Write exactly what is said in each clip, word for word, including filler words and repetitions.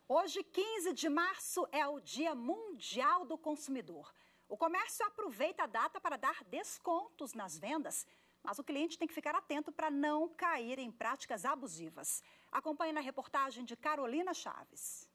Hoje, quinze de março, é o Dia Mundial do Consumidor. O comércio aproveita a data para dar descontos nas vendas, mas o cliente tem que ficar atento para não cair em práticas abusivas. Acompanhe na reportagem de Carolina Chaves.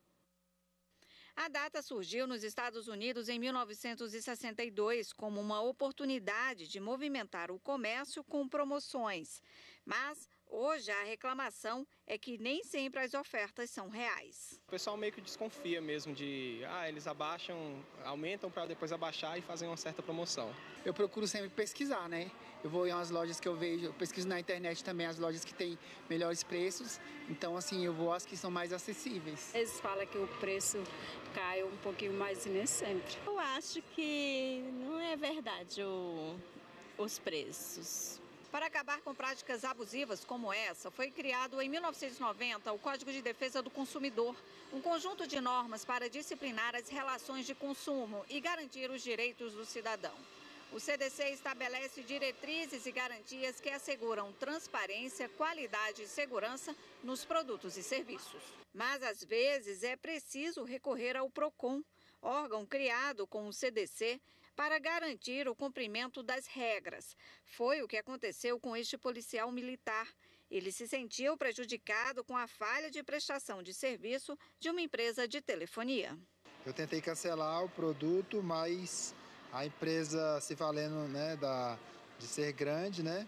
A data surgiu nos Estados Unidos em mil novecentos e sessenta e dois como uma oportunidade de movimentar o comércio com promoções. Mas hoje a reclamação é que nem sempre as ofertas são reais. O pessoal meio que desconfia mesmo de, ah, eles abaixam, aumentam para depois abaixar e fazem uma certa promoção. Eu procuro sempre pesquisar, né? Eu vou em umas lojas que eu vejo, eu pesquiso na internet também as lojas que têm melhores preços. Então, assim, eu vou às que são mais acessíveis. Eles falam que o preço cai um pouquinho mais nem sempre. Eu acho que não é verdade o, os preços. Para acabar com práticas abusivas como essa, foi criado em mil novecentos e noventa o Código de Defesa do Consumidor, um conjunto de normas para disciplinar as relações de consumo e garantir os direitos do cidadão. O C D C estabelece diretrizes e garantias que asseguram transparência, qualidade e segurança nos produtos e serviços. Mas, às vezes, é preciso recorrer ao PROCON, órgão criado com o C D C para garantir o cumprimento das regras. Foi o que aconteceu com este policial militar. Ele se sentiu prejudicado com a falha de prestação de serviço de uma empresa de telefonia. Eu tentei cancelar o produto, mas a empresa, se valendo, né, da, de ser grande, né,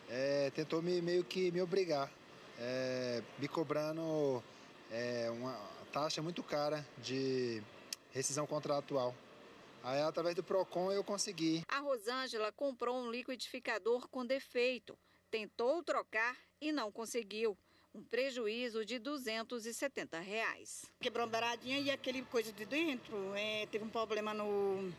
é, tentou me, meio que me obrigar, é, me cobrando é, uma taxa muito cara de rescisão contratual. Aí, através do PROCON, eu consegui. A Rosângela comprou um liquidificador com defeito, tentou trocar e não conseguiu. Um prejuízo de duzentos e setenta reais. Quebrou uma beiradinha e aquele coisa de dentro, é, teve um problema no...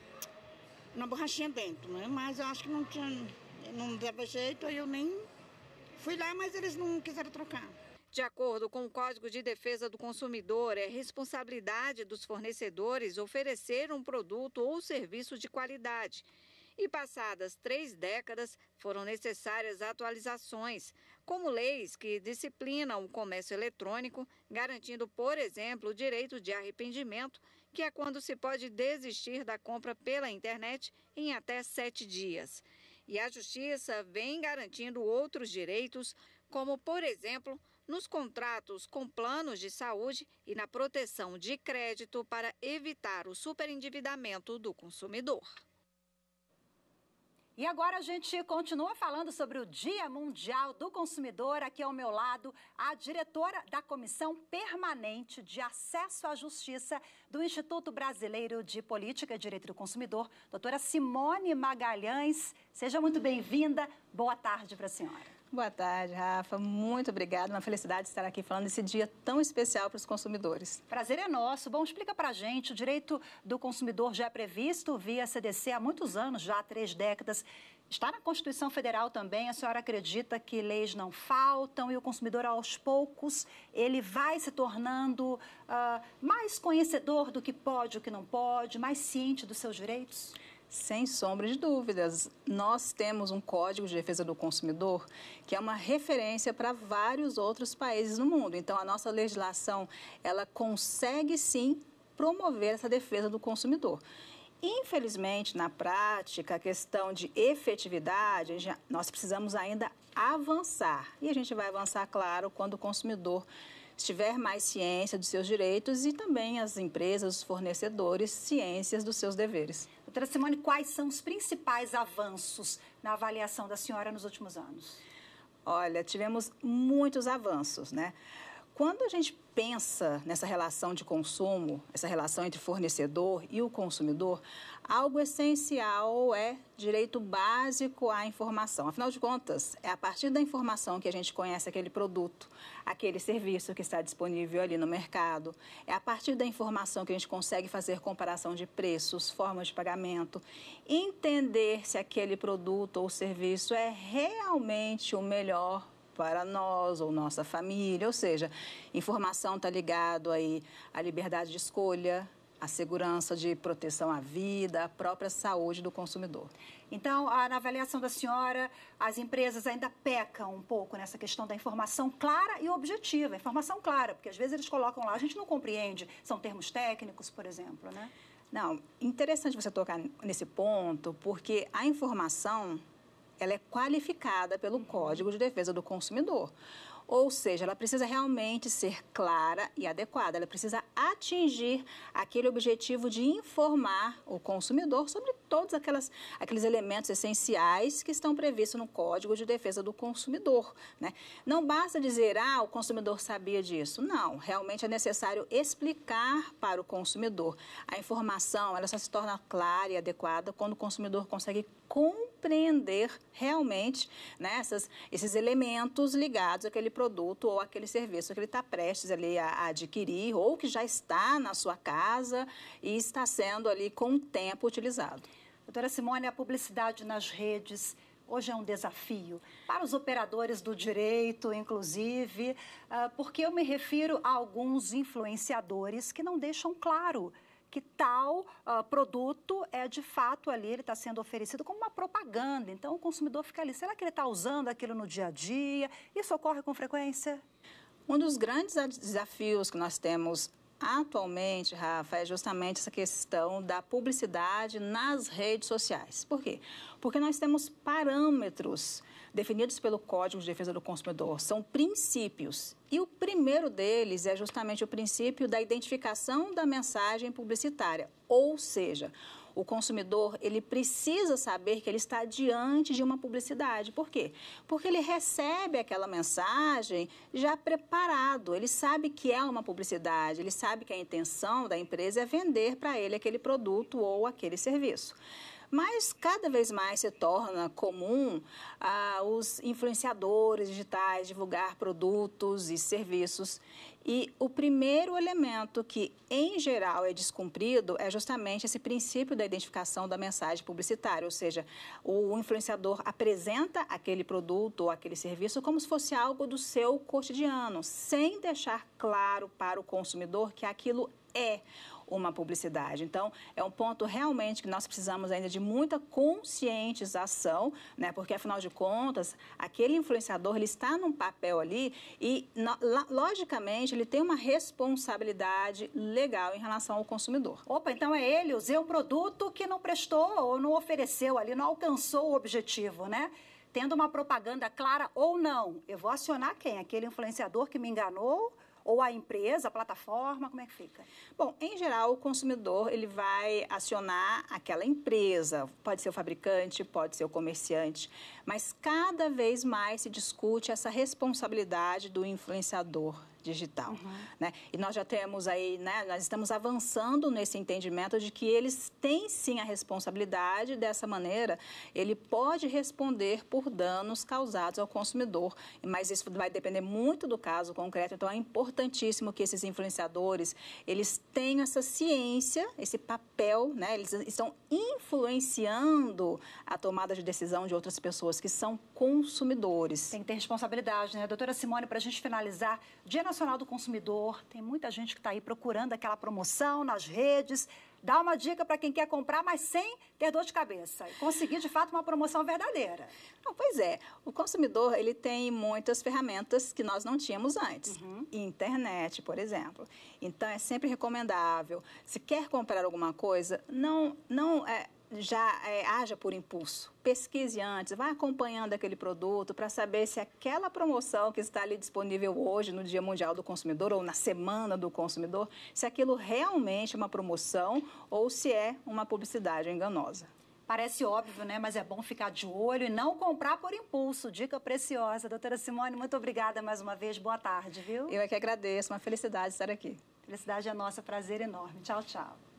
na borrachinha dentro, né? Mas eu acho que não tinha, não dava jeito, aí eu nem fui lá, mas eles não quiseram trocar. De acordo com o Código de Defesa do Consumidor, é responsabilidade dos fornecedores oferecer um produto ou serviço de qualidade. E passadas três décadas, foram necessárias atualizações, como leis que disciplinam o comércio eletrônico, garantindo, por exemplo, o direito de arrependimento, que é quando se pode desistir da compra pela internet em até sete dias. E a Justiça vem garantindo outros direitos, como, por exemplo, nos contratos com planos de saúde e na proteção de crédito para evitar o superendividamento do consumidor. E agora a gente continua falando sobre o Dia Mundial do Consumidor. Aqui ao meu lado, a diretora da Comissão Permanente de Acesso à Justiça do Instituto Brasileiro de Política e Direito do Consumidor, doutora Simone Magalhães. Seja muito bem-vinda. Boa tarde para a senhora. Boa tarde, Rafa. Muito obrigada. Uma felicidade estar aqui falando desse dia tão especial para os consumidores. Prazer é nosso. Bom, explica para a gente. O direito do consumidor já é previsto via C D C há muitos anos, já há três décadas. Está na Constituição Federal também. A senhora acredita que leis não faltam e o consumidor, aos poucos, ele vai se tornando uh, mais conhecedor do que pode e o que não pode, mais ciente dos seus direitos? Sem sombra de dúvidas. Nós temos um Código de Defesa do Consumidor que é uma referência para vários outros países no mundo. Então, a nossa legislação, ela consegue, sim, promover essa defesa do consumidor. Infelizmente, na prática, a questão de efetividade, nós precisamos ainda avançar. E a gente vai avançar, claro, quando o consumidor estiver mais ciência dos seus direitos e também as empresas, os fornecedores, ciências dos seus deveres. Doutora Simone, quais são os principais avanços na avaliação da senhora nos últimos anos? Olha, tivemos muitos avanços, né? Quando a gente pensa nessa relação de consumo, essa relação entre fornecedor e o consumidor, algo essencial é direito básico à informação. Afinal de contas, é a partir da informação que a gente conhece aquele produto, aquele serviço que está disponível ali no mercado. É a partir da informação que a gente consegue fazer comparação de preços, formas de pagamento, entender se aquele produto ou serviço é realmente o melhor para nós ou nossa família, ou seja, informação está ligado aí à liberdade de escolha, a segurança de proteção à vida, a própria saúde do consumidor. Então, na avaliação da senhora, as empresas ainda pecam um pouco nessa questão da informação clara e objetiva. Informação clara, porque às vezes eles colocam lá, a gente não compreende, são termos técnicos, por exemplo, né? Não, interessante você tocar nesse ponto, porque a informação, ela é qualificada pelo Código de Defesa do Consumidor. Ou seja, ela precisa realmente ser clara e adequada, ela precisa atingir aquele objetivo de informar o consumidor sobre todos aquelas, aqueles elementos essenciais que estão previstos no Código de Defesa do Consumidor, né? Não basta dizer, ah, o consumidor sabia disso. Não, realmente é necessário explicar para o consumidor. A informação, ela só se torna clara e adequada quando o consumidor consegue compreender realmente, né, essas, esses elementos ligados àquele produto ou àquele serviço que ele está prestes ali a, a adquirir ou que já está na sua casa e está sendo ali com o tempo utilizado. Doutora Simone, a publicidade nas redes hoje é um desafio para os operadores do direito, inclusive, porque eu me refiro a alguns influenciadores que não deixam claro que tal uh, produto é, de fato, ali, ele está sendo oferecido como uma propaganda. Então, o consumidor fica ali, será que ele está usando aquilo no dia a dia? Isso ocorre com frequência? Um dos grandes desafios que nós temos atualmente, Rafa, é justamente essa questão da publicidade nas redes sociais. Por quê? Porque nós temos parâmetros definidos pelo Código de Defesa do Consumidor, são princípios. E o primeiro deles é justamente o princípio da identificação da mensagem publicitária, ou seja, o consumidor, ele precisa saber que ele está diante de uma publicidade. Por quê? Porque ele recebe aquela mensagem já preparado, ele sabe que é uma publicidade, ele sabe que a intenção da empresa é vender para ele aquele produto ou aquele serviço. Mas cada vez mais se torna comum ah, os influenciadores digitais divulgar produtos e serviços. E o primeiro elemento que, em geral, é descumprido é justamente esse princípio da identificação da mensagem publicitária, ou seja, o influenciador apresenta aquele produto ou aquele serviço como se fosse algo do seu cotidiano, sem deixar claro para o consumidor que aquilo é uma publicidade. Então, é um ponto realmente que nós precisamos ainda de muita conscientização, né? Porque, afinal de contas, aquele influenciador, ele está num papel ali e, no, logicamente, ele tem uma responsabilidade legal em relação ao consumidor. Opa, então é ele, usei um produto que não prestou ou não ofereceu ali, não alcançou o objetivo, né? Tendo uma propaganda clara ou não, eu vou acionar quem? Aquele influenciador que me enganou? Ou a empresa, a plataforma, como é que fica? Bom, em geral, o consumidor ele vai acionar aquela empresa, pode ser o fabricante, pode ser o comerciante, mas cada vez mais se discute essa responsabilidade do influenciador digital, uhum. né? E nós já temos aí, né, nós estamos avançando nesse entendimento de que eles têm sim a responsabilidade, dessa maneira ele pode responder por danos causados ao consumidor, mas isso vai depender muito do caso concreto, então é importantíssimo que esses influenciadores, eles tenham essa ciência, esse papel, né, eles estão influenciando a tomada de decisão de outras pessoas que são consumidores. Tem que ter responsabilidade, né? Doutora Simone, para a gente finalizar, Dia Nacional do Consumidor, tem muita gente que está aí procurando aquela promoção nas redes. Dá uma dica para quem quer comprar, mas sem ter dor de cabeça. E conseguir, de fato, uma promoção verdadeira. Não, pois é, o consumidor ele tem muitas ferramentas que nós não tínhamos antes. Uhum. Internet, por exemplo. Então, é sempre recomendável. Se quer comprar alguma coisa, não... não é, já é, haja por impulso. Pesquise antes, vá acompanhando aquele produto para saber se aquela promoção que está ali disponível hoje no Dia Mundial do Consumidor ou na Semana do Consumidor, se aquilo realmente é uma promoção ou se é uma publicidade enganosa. Parece óbvio, né? Mas é bom ficar de olho e não comprar por impulso. Dica preciosa. Doutora Simone, muito obrigada mais uma vez. Boa tarde, viu? Eu é que agradeço. Uma felicidade estar aqui. Felicidade é nossa. Prazer enorme. Tchau, tchau.